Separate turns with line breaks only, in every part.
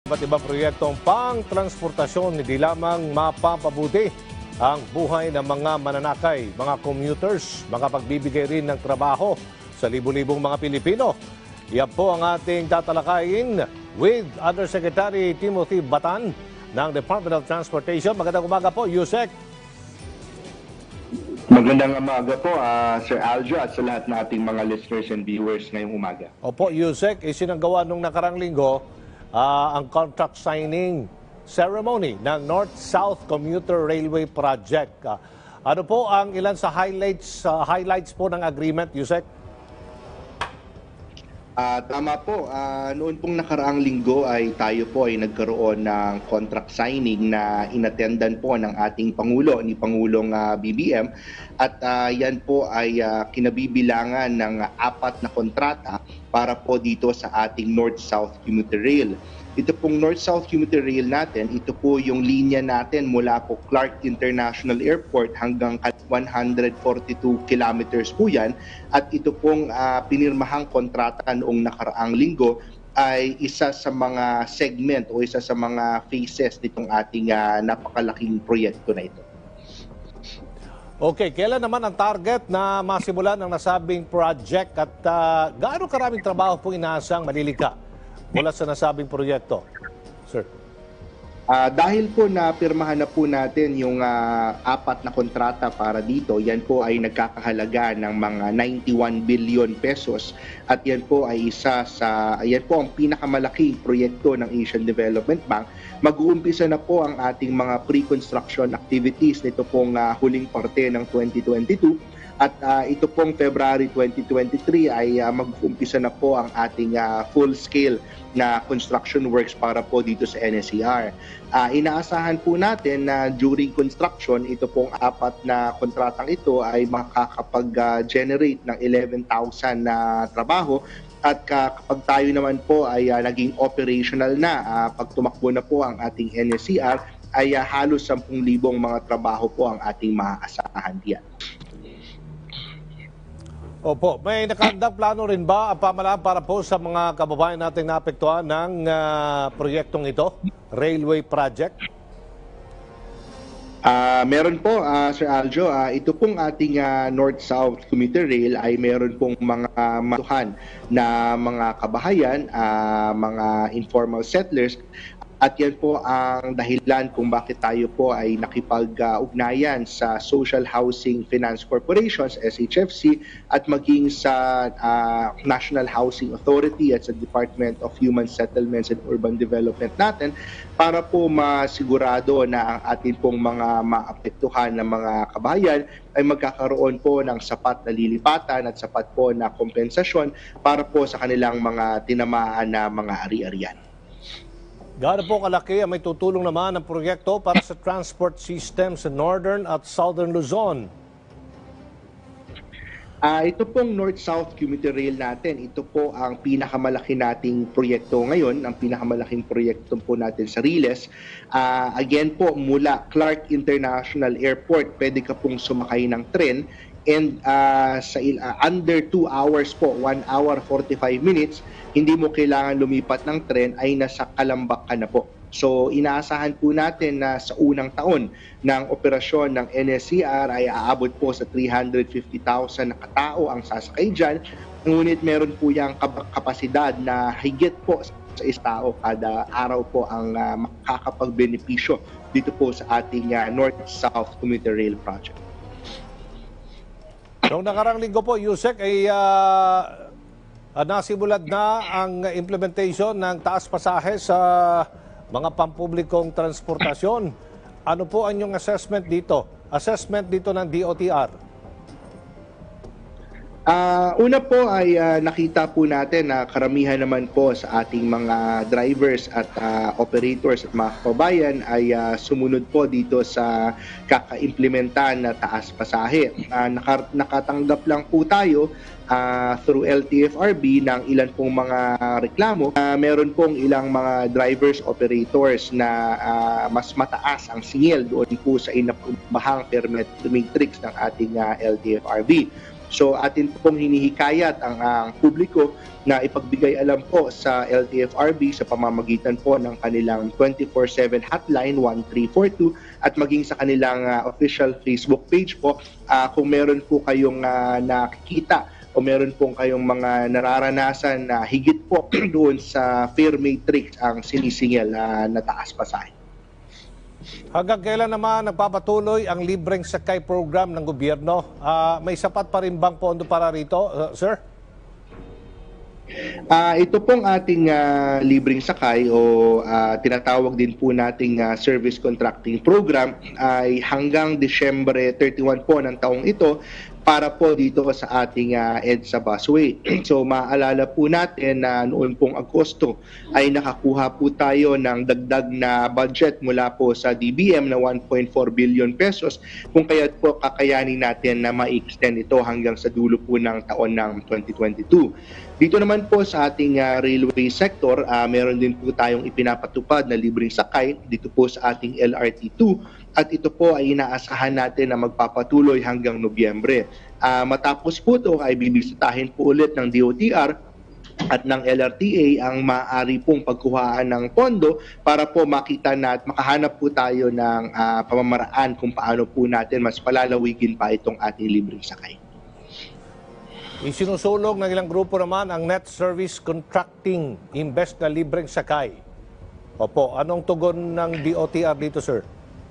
Iba't ibang proyektong pang-transportasyon hindi lamang mapapabuti ang buhay ng mga mananakay, mga commuters, makapagbibigay rin ng trabaho sa libu-libong mga Pilipino. Yan po ang ating tatalakayin with Undersecretary Timothy Batan ng Department of Transportation. Magandang umaga po, Yusek.
Magandang umaga po, Sir Aljo, at sa lahat ng ating mga listeners and viewers ngayong umaga.
Opo, Yusek, isinanggawa nung nakarang linggo ang contract signing ceremony ng North-South Commuter Railway Project. Ano po ang ilan sa highlights po ng agreement, Yusek?
Tama po, noon pong nakaraang linggo ay tayo po ay nagkaroon ng contract signing na inattendan po ng ating Pangulo, ni Pangulong BBM. At yan po ay kinabibilangan ng 4 na kontrata para po dito sa ating North-South Commuter Rail. Ito pong North-South Commuter Rail natin, ito po yung linya natin mula po Clark International Airport hanggang 142 kilometers po yan. At ito pong pinirmahang kontrata noong nakaraang linggo ay isa sa mga segment o isa sa mga phases nitong ating napakalaking proyekto na ito.
Okay, kailan naman ang target na masimulan ng nasabing project at gaano karaming trabaho po inaasang malilika mula sa nasabing proyekto, sir?
Dahil po napirmahan na po natin yung 4 na kontrata para dito, yan po ay nagkakahalaga ng mga 91 billion pesos at yan po ay yan po ang pinakamalaking proyekto ng Asian Development Bank. Mag-uumpisa na po ang ating mga pre-construction activities nito pong huling parte ng 2022. At ito pong February 2023 ay mag-uumpisa na po ang ating full-scale na construction works para po dito sa NSER. Inaasahan po natin na during construction, ito pong 4 na kontratang ito ay makakapag-generate ng 11,000 na trabaho. At kapag tayo naman po ay naging operational na, pag tumakbo na po ang ating NSER, ay halos 10,000 mga trabaho po ang ating maaasahan diyan.
Opo, may nakahandang plano rin ba ang pamahalaan para po sa mga kababayan nating naapektuhan ng proyektong ito, Railway Project?
Meron po, Sir Aljo, ito pong ating North-South Commuter Rail ay meron pong mga matuhan na mga kabahayan, mga informal settlers. At yan po ang dahilan kung bakit tayo po ay nakipag-ugnayan sa Social Housing Finance Corporations, SHFC, at maging sa National Housing Authority at sa Department of Human Settlements and Urban Development natin para po masigurado na ang atin pong mga maapektuhan ng mga kabahayan ay magkakaroon po ng sapat na lilipatan at sapat po na kompensasyon para po sa kanilang mga tinamaan na mga ari-arian.
Gaano po kalaki ang may tutulong naman ng proyekto para sa transport system sa Northern at Southern Luzon?
Ito pong North-South Commuter Rail natin, ito po ang pinakamalaki nating proyekto ngayon, ang pinakamalaki proyekto po natin sa Riles. Again po, mula Clark International Airport, pwede ka pong sumakay ng tren. And under 2 hours po, 1 hour 45 minutes, hindi mo kailangan lumipat ng tren, ay nasa Calambak ka na po. So inaasahan po natin na sa unang taon ng operasyon ng NSER ay aabot po sa 350,000 na katao ang sasakay dyan. Ngunit meron po yung kapasidad na higit po sa istao kada araw po ang makakapagbenepisyo dito po sa ating North-South Commuter Rail Project.
Noong nakarang linggo po, Yusek, ay nasimulan na ang implementation ng taas pasahe sa mga pampublikong transportasyon. Ano po ang inyong assessment dito? Assessment dito ng DOTR?
Una po ay nakita po natin na karamihan naman po sa ating mga drivers at operators at mga kababayan ay sumunod po dito sa kakaimplementan na taas pasahe. Nakatanggap lang po tayo through LTFRB ng ilan pong mga reklamo. Meron pong ilang mga drivers, operators na mas mataas ang singil doon po sa inapubahang permit matrix ng ating LTFRB. So atin pong hinihikayat ang publiko na ipagbigay alam po sa LTFRB sa pamamagitan po ng kanilang 24/7 hotline 1342 at maging sa kanilang official Facebook page po kung meron po kayong nakikita o meron pong kayong mga nararanasan na higit po doon sa fare matrix ang sinisingil na taas pasahe.
Hanggang kailan naman nagpapatuloy ang libreng sakay program ng gobyerno? May sapat pa rin bang pondo para rito, sir?
Ito pong ating libreng sakay o tinatawag din po nating service contracting program ay hanggang Disyembre 31 po ng taong ito para po dito sa ating EDSA busway. So maalala po natin na noon pong Agosto ay nakakuha po tayo ng dagdag na budget mula po sa DBM na 1.4 billion pesos kung kaya't po kakayanin natin na ma-extend ito hanggang sa dulo po ng taon ng 2022. Dito naman po sa ating railway sector, meron din po tayong ipinapatupad na libreng sakay dito po sa ating LRT2 at ito po ay inaasahan natin na magpapatuloy hanggang Nobyembre. Matapos po ito ay bibisitahin po ulit ng DOTR at ng LRTA ang maaari pong pagkuhaan ng pondo para po makita na at makahanap po tayo ng pamamaraan kung paano po natin mas palalawigin pa itong ating libreng sakay.
Isinusulong ng ilang grupo naman ang net service contracting imbes na libreng sakay. Opo, anong tugon ng DOTR dito, sir?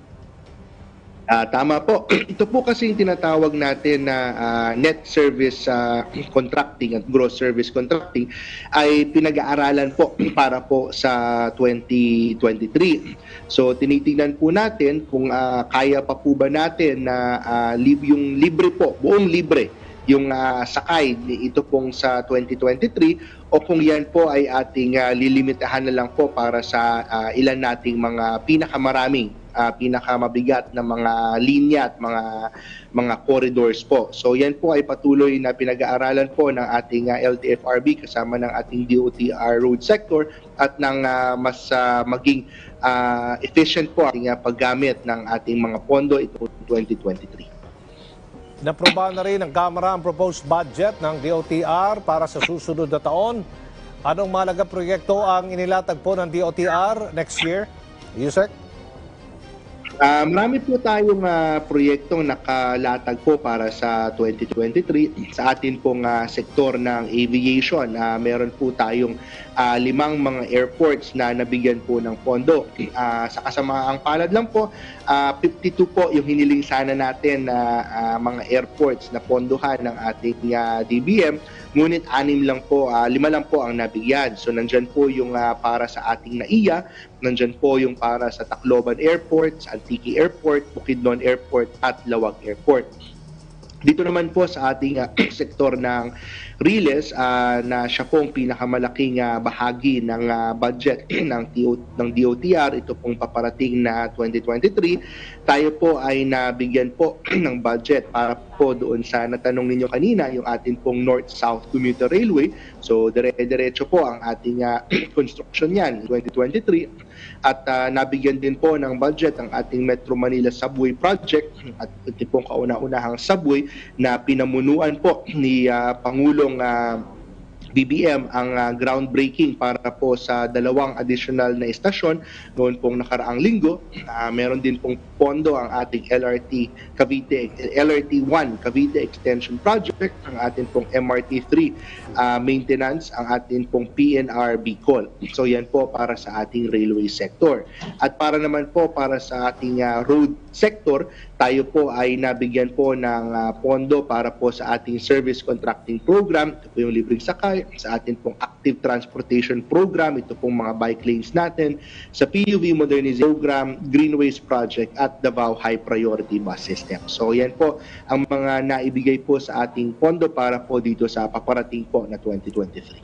Tama po. Ito po kasi yung tinatawag natin na net service contracting at gross service contracting ay pinag-aaralan po para po sa 2023. So tinitingnan po natin kung kaya pa po ba natin na yung libre po, buong libre yung sakay ito pong sa 2023 o kung yan po ay ating lilimitahan na lang po para sa ilan nating mga pinakamaraming pinakamabigat na mga linya at mga corridors po. So yan po ay patuloy na pinag-aaralan po ng ating LTFRB kasama ng ating DOTR road sector at ng mas maging efficient po ang paggamit ng ating mga pondo ito 2023.
Naprobahan na rin ng Kamara ang proposed budget ng DOTR para sa susunod na taon. Anong mahalagang proyekto ang inilatag po ng DOTR next year? Yusek?
Marami po tayong proyektong nakalatag po para sa 2023 sa atin pong sektor ng aviation. Meron po tayong 5 mga airports na nabigyan po ng pondo. Sa kasamaang palad lang po, 52 po yung hiniling sana natin na mga airports na pondohan ng ating DBM. Ngunit 5 lang po ang nabigyan. So nandyan po yung para sa ating NAIA, nandyan po yung para sa Tacloban Airport, sa Antique Airport, Bukidnon Airport at Lawag Airport. Dito naman po sa ating sektor ng Riles na siya pong pinakamalaking bahagi ng budget ng DOTR, ito pong paparating na 2023, tayo po ay nabigyan po ng budget para po doon sa natanong ninyo kanina, yung atin pong North-South Commuter Railway. So dire-diretso po ang ating construction yan 2023 at nabigyan din po ng budget ang ating Metro Manila Subway Project at ito pong kauna-unahang subway na pinamunuan po ni Pangulong BBM ang groundbreaking para po sa 2 additional na istasyon noon pong nakaraang linggo. Meron din pong pondo ang ating LRT1 Cavite Extension Project, ang ating pong MRT3 maintenance, ang ating pong PNR Bicol. So yan po para sa ating railway sector. At para naman po para sa ating road sector, tayo po ay nabigyan po ng pondo para po sa ating service contracting program. Ito po yung libreng sakay, sa ating pong active transportation program, ito pong mga bike lanes natin, sa PUV modernization program, Greenways Project at Davao High Priority Bus System. So yan po ang mga naibigay po sa ating pondo para po dito sa paparating po na 2023.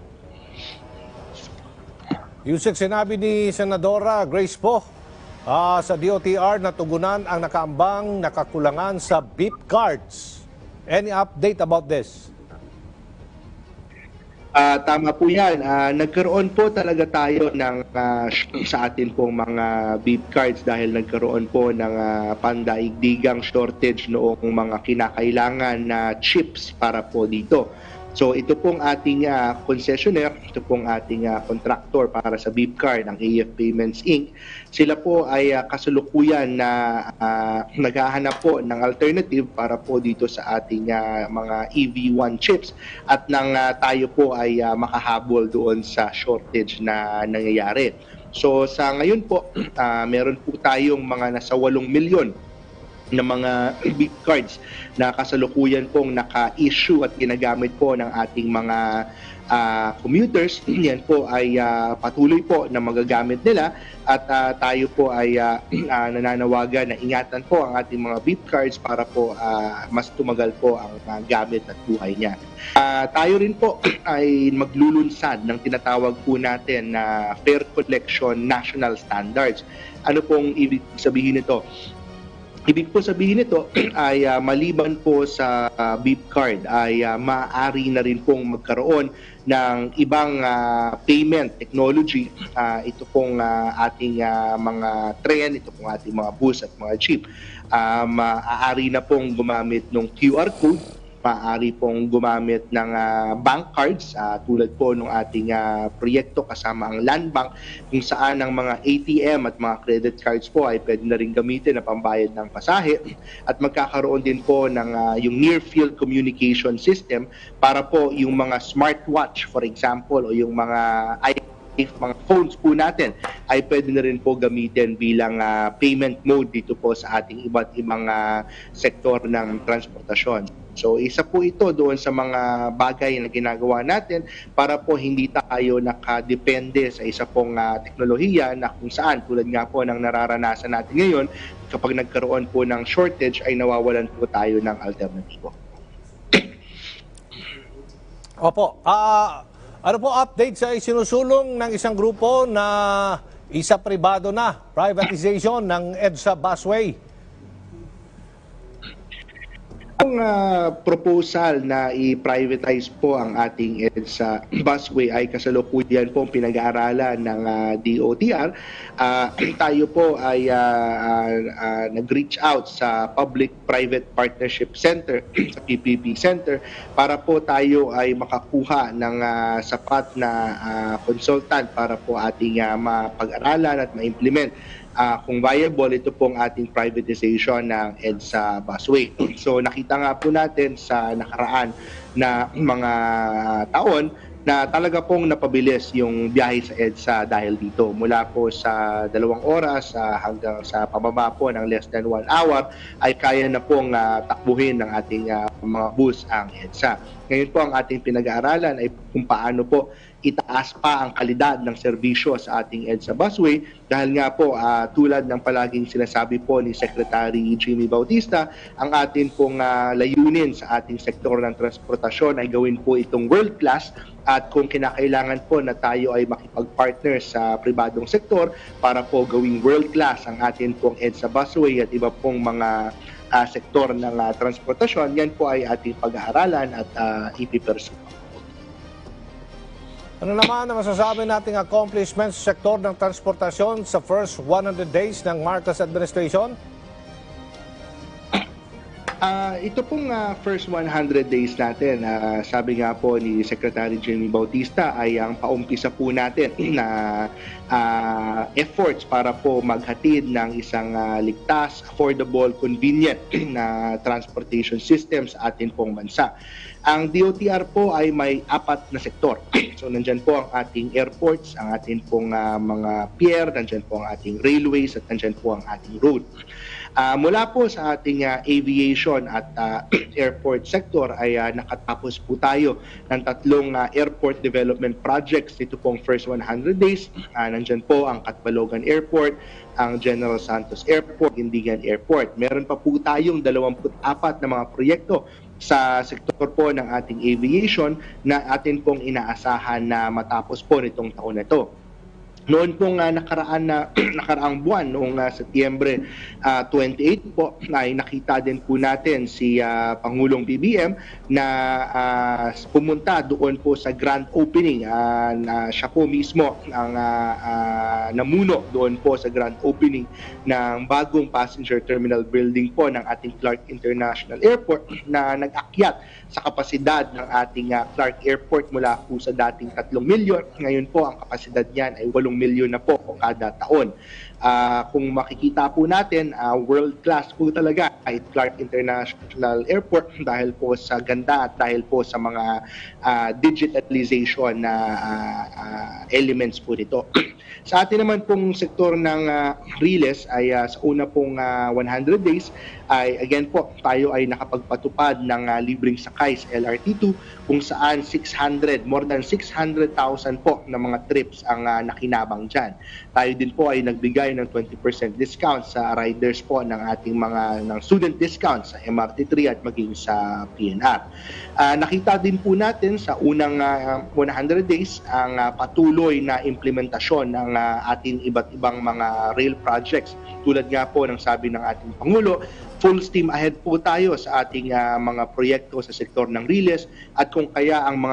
Yusek, sinabi ni Senadora Grace po sa DOTR na tugunan ang nakaambang nakakulangan sa beep cards. Any update about this?
Yes po. Sa DOTR po, meron po tayong 5 beep cards na nakakulangan. So, Tama po yan. Nagkaroon po talaga tayo ng sa atin pong mga beep cards dahil nagkaroon po ng pandaigdigang shortage noong mga kinakailangan na chips para po dito. So ito pong ating concessionaire, ito pong ating contractor para sa beep card, ang AF Payments Inc. Sila po ay kasalukuyan na naghahanap po ng alternative para po dito sa ating mga EV1 chips at nang tayo po ay makahabol doon sa shortage na nangyayari. So sa ngayon po, meron po tayong mga nasa 8 milyon na mga beep cards na kasalukuyan pong naka-issue at ginagamit po ng ating mga commuters. Yan po ay patuloy po na magagamit nila at tayo po ay nananawagan na ingatan po ang ating mga beep cards para po mas tumagal po ang gamit at buhay niya. Tayo rin po ay maglulunsad ng tinatawag po natin na Fare Collection National Standards. Ano pong ibig sabihin nito? Ibig po sabihin nito ay maliban po sa beep card ay maaari na rin pong magkaroon ng ibang payment technology. Ito pong ating mga tren, ito pong ating mga bus at mga jeep. Maaari na pong gumamit ng QR code, maaari pong gumamit ng bank cards tulad po ng ating proyekto kasama ang Land Bank kung saan ang mga ATM at mga credit cards po ay pwede na rin gamitin na pambayad ng pasahe at magkakaroon din po ng yung near field communication system para po yung mga smartwatch for example o yung mga phones po natin ay pwede na rin po gamitin bilang payment mode dito po sa ating iba't ibang sektor ng transportasyon. So isa po ito doon sa mga bagay na ginagawa natin para po hindi tayo nakadepende sa isa pong teknolohiya na kung saan tulad nga po ng nararanasan natin ngayon kapag nagkaroon po ng shortage ay nawawalan po tayo ng alternatibo.
Opo. Ano po update sa isinusulong ng isang grupo na isa pribado na privatization ng EDSA Busway?
Ang proposal na i-privatize po ang ating EDSA Busway ay kasalukuyan po pinag-aaralan ng DOTR. Tayo po ay nag-reach out sa Public-Private Partnership Center, sa PPP Center, para po tayo ay makakuha ng sapat na consultant para po ating mapag-aralan at ma-implement kung viable ito pong ating privatization ng EDSA Busway. So nakita nga po natin sa nakaraan na mga taon na talaga pong napabilis yung biyahe sa EDSA dahil dito. Mula po sa 2 oras hanggang sa pababa po ng less than 1 hour ay kaya na pong takbuhin ng ating mga bus ang EDSA. Ngayon po ang ating pinag-aaralan ay kung paano po itaas pa ang kalidad ng serbisyo sa ating EDSA Busway dahil nga po tulad ng palaging sinasabi po ni Secretary Jimmy Bautista, ang atin pong layunin sa ating sektor ng transportasyon ay gawin po itong world class at kung kinakailangan po na tayo ay makipag-partner sa pribadong sektor para po gawing world class ang atin pong EDSA Busway at iba pong mga sektor ng transportasyon, yan po ay ating pag-aaralan at ipipursue.
Ano naman ang masasabi nating accomplishments sa sektor ng transportasyon sa first 100 days ng Marcos administration?
Ito pong first 100 days natin, sabi nga po ni Secretary Jimmy Bautista ay ang paumpisa po natin na efforts para po maghatid ng isang ligtas, affordable, convenient na transportation system sa atin pong bansa. Ang DOTR po ay may 4 na sektor. So nandyan po ang ating airports, ang ating pong mga pier, nandyan po ang ating railways at nandyan po ang ating road. Mula po sa ating aviation at airport sector ay nakatapos po tayo ng 3 airport development projects dito pong first 100 days. Nandyan po ang Catbalogan Airport, ang General Santos Airport, Indigan Airport. Meron pa po tayong 24 na mga proyekto sa sektor po ng ating aviation na atin pong inaasahan na matapos po nitong taon na ito. Noon pong nakaraang buwan, noong Setyembre 28 po, ay nakita din po natin si Pangulong BBM na pumunta doon po sa grand opening. Siya po mismo ang namuno doon po sa grand opening ng bagong passenger terminal building po ng ating Clark International Airport na nag-akyat sa kapasidad ng ating Clark Airport mula po sa dating 3 milyon. Ngayon po ang kapasidad niyan ay 8 milyon na po kada taon. Kung makikita po natin, world-class po talaga ay Clark International Airport dahil po sa ganda at dahil po sa mga digitalization na elements po nito. Sa atin naman pong sektor ng Riles ay sa una pong 100 days ay again po tayo ay nakapagpatupad ng libreng sakay sa LRT2 kung saan more than 600,000 po na mga trips ang nakinabang dyan. Tayo din po ay nagbigay ng 20% discount sa riders po ng ating ng student discount sa MRT3 at maging sa PNR. Nakita din po natin sa unang 100 days ang patuloy na implementasyon ng ating iba't ibang mga rail projects. Tulad nga po ng sabi ng ating Pangulo, full steam ahead po tayo sa ating mga proyekto sa sektor ng Riles at kung kaya ang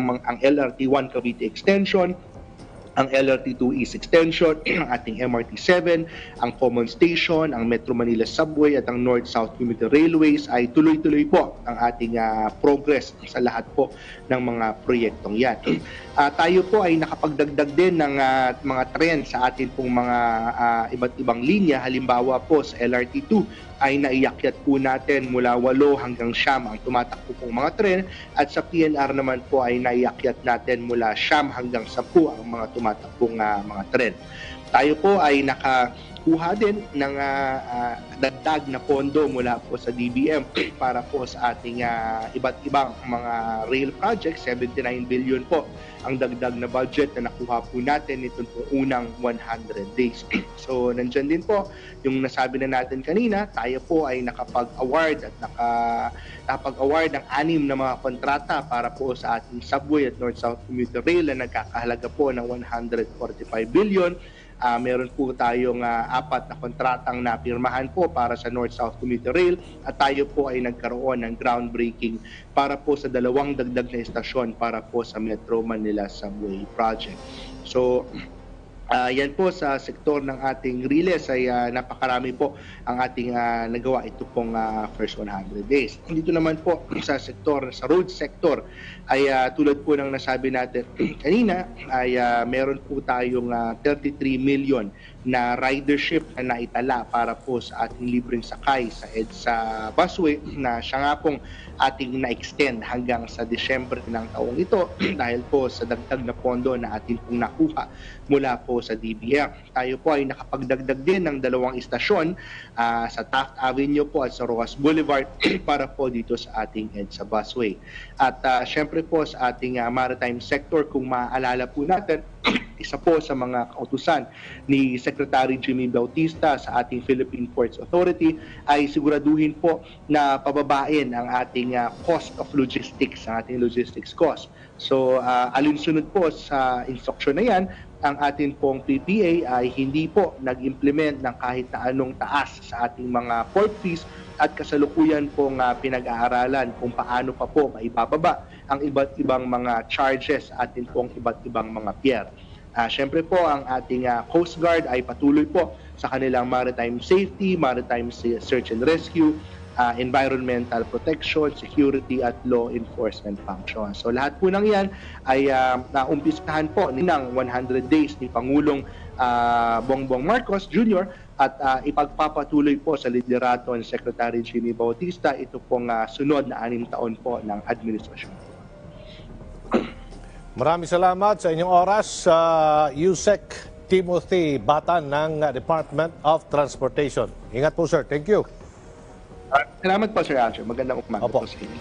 LRT1 Cavite Extension, ang LRT2 East Extension, ang ating MRT7, ang Common Station, ang Metro Manila Subway at ang North-South Commuter Railways ay tuloy-tuloy po ang ating progress sa lahat po ng mga proyektong yan. Tayo po ay nakapagdagdag din ng mga tren sa atin pong mga iba't ibang linya. Halimbawa po sa LRT2 ay naiakyat po natin mula 8 hanggang 9 ang tumatakbo pong mga tren at sa PNR naman po ay naiakyat natin mula 9 hanggang 10 ang mga tumatakbong mga tren. Tayo po ay nakakuha din ng dagdag na pondo mula po sa DBM para po sa ating iba't ibang mga rail projects. 79 billion po ang dagdag na budget na nakuha po natin nitong unang 100 days. So, nandyan din po yung nasabi na natin kanina, tayo po ay nakapag-award at nakapag-award ng 6 na mga kontrata para po sa ating subway at North-South Commuter Rail na nagkakahalaga po ng 145 billion. Meron po tayong 4 na kontratang napirmahan po para sa North-South Commuter Rail at tayo po ay nagkaroon ng groundbreaking para po sa 2 dagdag na estasyon para po sa Metro Manila Subway Project. So, yan po sa sektor ng ating Riles ay napakarami po ang ating nagawa ito pong first 100 days. Dito naman po sa road sector ay tulad po ng nasabi natin kanina ay meron po tayong 33 million na ridership na naitala para po sa ating libreng sakay sa EDSA busway na siya nga pong ating na-extend hanggang sa Disyembre ng taong ito dahil po sa dagdag na pondo na ating pong nakuha mula po sa DBM. Tayo po ay nakapagdagdag din ng 2 istasyon sa Taft Avenue po at sa Rojas Boulevard para po dito sa ating EDSA busway. At syempre po sa ating maritime sector, kung maaalala po natin, isa po sa mga kautusan ni Secretary Jimmy Bautista sa ating Philippine Ports Authority ay siguraduhin po na pababain ang ating cost of logistics, ang ating logistics cost. So, alinsunod po sa instruction na yan, ang atin pong PPA ay hindi po nag-implement ng kahit na anong taas sa ating mga port fees at kasalukuyan pong pinag-aaralan kung paano pa po maibababa ang iba't ibang mga charges sa atin pong iba't ibang mga pier. Siyempre po, ang ating Coast Guard ay patuloy po sa kanilang maritime safety, maritime search and rescue, environmental protection, security at law enforcement functions. So lahat po ng yan ay naumpisahan po ng 100 days ni Pangulong Bongbong Marcos Jr. at ipagpapatuloy po sa liderato ni Secretary Jimmy Bautista ito pong sunod na 6 taon po ng administrasyon.
Maraming salamat sa inyong oras, Yusek Timothy Batan ng Department of Transportation. Ingat po, sir. Thank you.
Salamat po, Sir Andrew. Magandang umaga po sa inyo.